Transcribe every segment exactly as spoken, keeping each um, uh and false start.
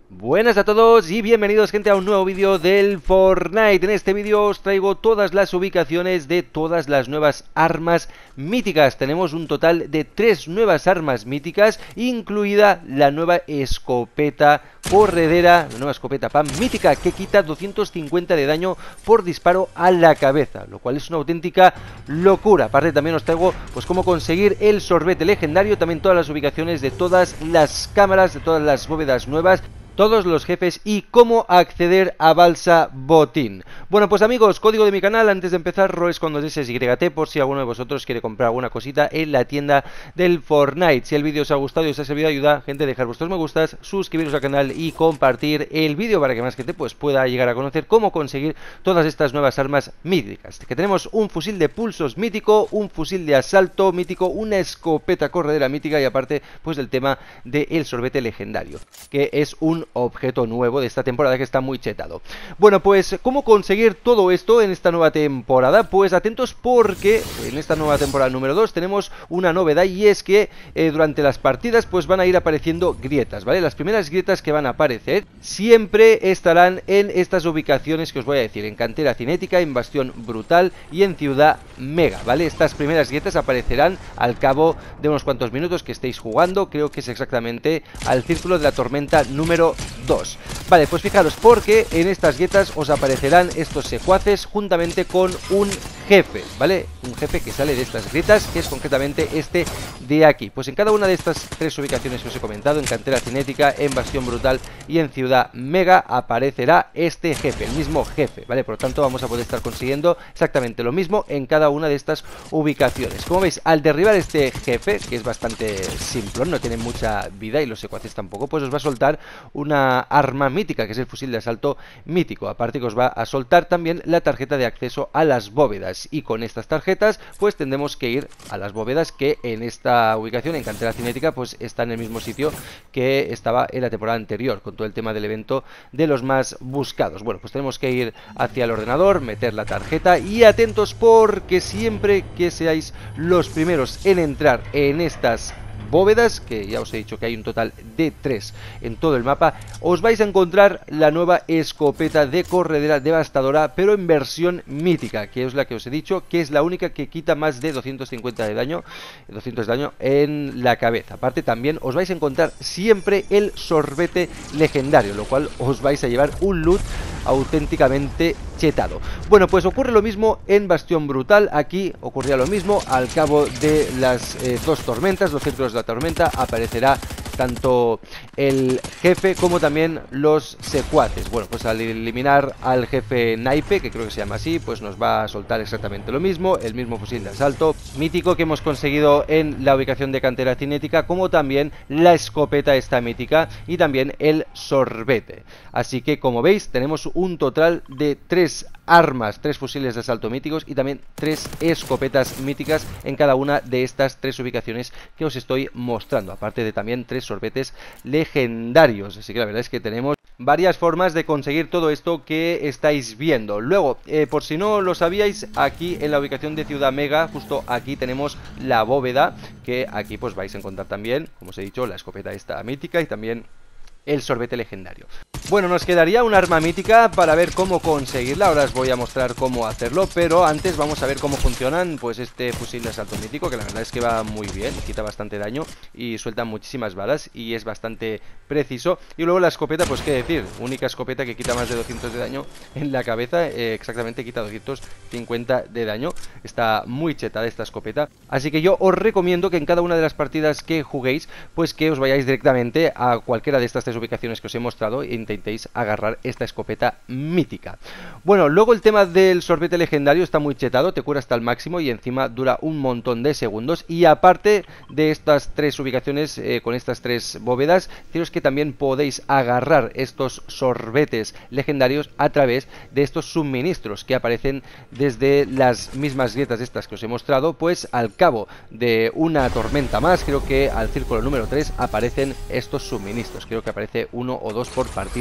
Buenas a todos y bienvenidos, gente, a un nuevo vídeo del Fortnite. En este vídeo os traigo todas las ubicaciones de todas las nuevas armas míticas. Tenemos un total de tres nuevas armas míticas, incluida la nueva escopeta corredera, la nueva escopeta P A M mítica, que quita doscientos cincuenta de daño por disparo a la cabeza, lo cual es una auténtica locura. Aparte también os traigo pues cómo conseguir el sorbete legendario, también todas las ubicaciones de todas las cámaras, de todas las bóvedas nuevas, todos los jefes y cómo acceder a Balsa Botín. Bueno, pues amigos, código de mi canal antes de empezar, Roes con dos S Y T, por si alguno de vosotros quiere comprar alguna cosita en la tienda del Fortnite. Si el vídeo os ha gustado y os ha servido de ayuda, gente, dejar vuestros me gustas, suscribiros al canal y compartir el vídeo para que más gente pues pueda llegar a conocer cómo conseguir todas estas nuevas armas míticas. Que tenemos un fusil de pulsos mítico, un fusil de asalto mítico, una escopeta corredera mítica y aparte pues el tema del sorbete legendario, que es un objeto nuevo de esta temporada que está muy chetado. Bueno, pues ¿cómo conseguir todo esto en esta nueva temporada? Pues atentos, porque en esta nueva temporada número dos tenemos una novedad, y es que eh, durante las partidas pues van a ir apareciendo grietas, ¿vale? Las primeras grietas que van a aparecer siempre estarán en estas ubicaciones que os voy a decir: en Cantera Cinética, en Bastión Brutal y en Ciudad Mega, ¿vale? Estas primeras grietas aparecerán al cabo de unos cuantos minutos que estéis jugando, creo que es exactamente al Círculo de la Tormenta número dos. Vale, pues fijaros, porque en estas grietas os aparecerán estos secuaces juntamente con un jefe, ¿vale? Un jefe que sale de estas grietas, que es concretamente este de aquí. Pues en cada una de estas tres ubicaciones que os he comentado, en Cantera Cinética, en Bastión Brutal y en Ciudad Mega, aparecerá este jefe, el mismo jefe, ¿vale? Por lo tanto vamos a poder estar consiguiendo exactamente lo mismo en cada una de estas ubicaciones. Como veis, al derribar este jefe, que es bastante simple, no tiene mucha vida, y los secuaces tampoco, pues os va a soltar una arma mítica, que es el fusil de asalto mítico. Aparte que os va a soltar también la tarjeta de acceso a las bóvedas, y con estas tarjetas pues tendremos que ir a las bóvedas que en esta ubicación, en Cantera Cinética, pues está en el mismo sitio que estaba en la temporada anterior, con todo el tema del evento de los más buscados. Bueno, pues tenemos que ir hacia el ordenador, meter la tarjeta, y atentos, porque siempre que seáis los primeros en entrar en estas bóvedas, que ya os he dicho que hay un total de tres en todo el mapa, os vais a encontrar la nueva escopeta de corredera devastadora, pero en versión mítica, que es la que os he dicho que es la única que quita más de doscientos cincuenta de daño, doscientos de daño en la cabeza. Aparte también os vais a encontrar siempre el sorbete legendario, lo cual os vais a llevar un loot auténticamente chetado. Bueno, pues ocurre lo mismo en Bastión Brutal. Aquí ocurría lo mismo, al cabo de las eh, dos tormentas, los círculos de la tormenta, aparecerá tanto el jefe como también los secuaces. Bueno, pues al eliminar al jefe Naipe, que creo que se llama así, pues nos va a soltar exactamente lo mismo, el mismo fusil de asalto mítico que hemos conseguido en la ubicación de Cantera Cinética, como también la escopeta esta mítica y también el sorbete. Así que, como veis, tenemos un total de tres armas, tres fusiles de asalto míticos y también tres escopetas míticas en cada una de estas tres ubicaciones que os estoy mostrando, aparte de también tres sorbetes legendarios. Así que la verdad es que tenemos varias formas de conseguir todo esto que estáis viendo. Luego, eh, por si no lo sabíais, aquí en la ubicación de Ciudad Mega, justo aquí tenemos la bóveda, que aquí pues vais a encontrar también, como os he dicho, la escopeta esta mítica y también el sorbete legendario. Bueno, nos quedaría un arma mítica para ver cómo conseguirla. Ahora os voy a mostrar cómo hacerlo, pero antes vamos a ver cómo funcionan pues este fusil de asalto mítico, que la verdad es que va muy bien, quita bastante daño y suelta muchísimas balas y es bastante preciso. Y luego la escopeta, pues qué decir, única escopeta que quita más de doscientos de daño en la cabeza, eh, exactamente quita doscientos cincuenta de daño. Está muy chetada esta escopeta, así que yo os recomiendo que en cada una de las partidas que juguéis, pues que os vayáis directamente a cualquiera de estas tres ubicaciones que os he mostrado e intentéis agarrar esta escopeta mítica. Bueno, luego el tema del sorbete legendario está muy chetado, te cura hasta el máximo y encima dura un montón de segundos. Y aparte de estas tres ubicaciones, eh, con estas tres bóvedas, deciros que también podéis agarrar estos sorbetes legendarios a través de estos suministros que aparecen desde las mismas grietas estas que os he mostrado. Pues al cabo de una tormenta más, creo que al círculo número tres aparecen estos suministros, creo que aparece uno o dos por partida.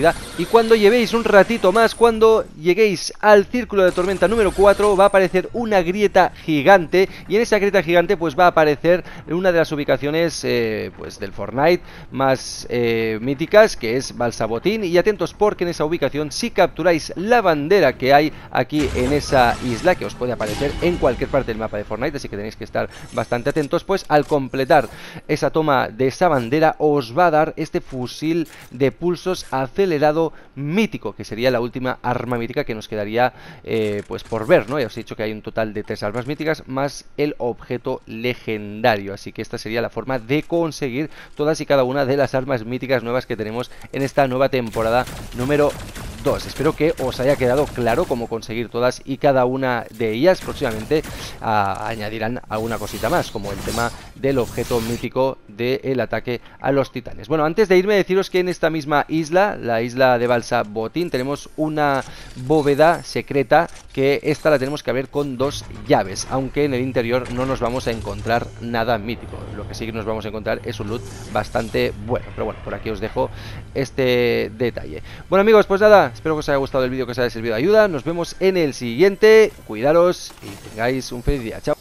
vida. Y cuando llevéis un ratito más, cuando lleguéis al círculo de tormenta número cuatro, va a aparecer una grieta gigante, y en esa grieta gigante pues va a aparecer una de las ubicaciones eh, pues del Fortnite más eh, míticas, que es Balsabotín. Y atentos, porque en esa ubicación, si capturáis la bandera que hay aquí en esa isla, que os puede aparecer en cualquier parte del mapa de Fortnite, así que tenéis que estar bastante atentos, pues al completar esa toma de esa bandera os va a dar este fusil de pulsos acelerado mítico, que sería la última arma mítica que nos quedaría eh, pues por ver, ¿no? Ya os he dicho que hay un total de tres armas míticas más el objeto legendario, así que esta sería la forma de conseguir todas y cada una de las armas míticas nuevas que tenemos en esta nueva temporada número dos. Espero que os haya quedado claro cómo conseguir todas y cada una de ellas. Próximamente a, añadirán alguna cosita más, como el tema del objeto mítico del ataque a los titanes. Bueno, antes de irme, deciros que en esta misma isla, la isla de Balsabotín, tenemos una bóveda secreta, que esta la tenemos que abrir con dos llaves, aunque en el interior no nos vamos a encontrar nada mítico. Lo que sí que nos vamos a encontrar es un loot bastante bueno, pero bueno, por aquí os dejo este detalle. Bueno, amigos, pues nada, espero que os haya gustado el vídeo, que os haya servido de ayuda. Nos vemos en el siguiente. Cuidaros y tengáis un feliz día. Chao.